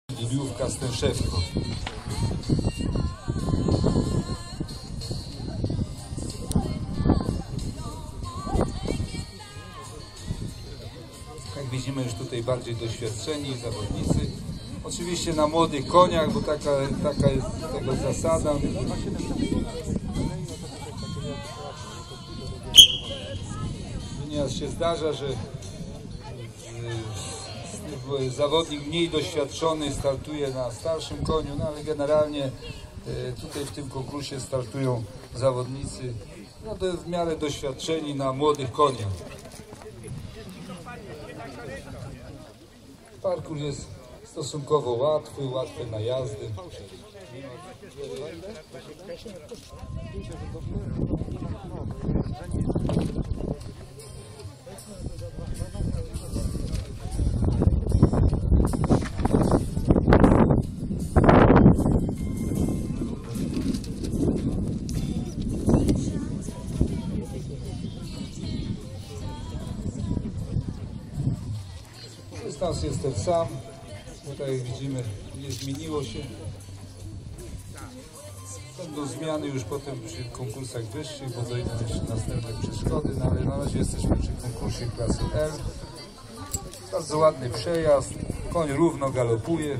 Liliówka z Tęszewką. Jak widzimy, już tutaj bardziej doświadczeni zawodnicy. Oczywiście na młodych koniach, bo taka jest tego zasada. Nieraz się zdarza, że zawodnik mniej doświadczony startuje na starszym koniu, no ale generalnie tutaj w tym konkursie startują zawodnicy w miarę doświadczeni na młodych koniach. Parkour jest stosunkowo łatwy na jazdy. Dystans jest ten sam, tutaj jak widzimy nie zmieniło się. Będą zmiany już potem przy konkursach wyższych, bo dojdą jeszcze następne przeszkody, no ale na razie jesteśmy przy konkursie klasy L. Bardzo ładny przejazd, koń równo galopuje.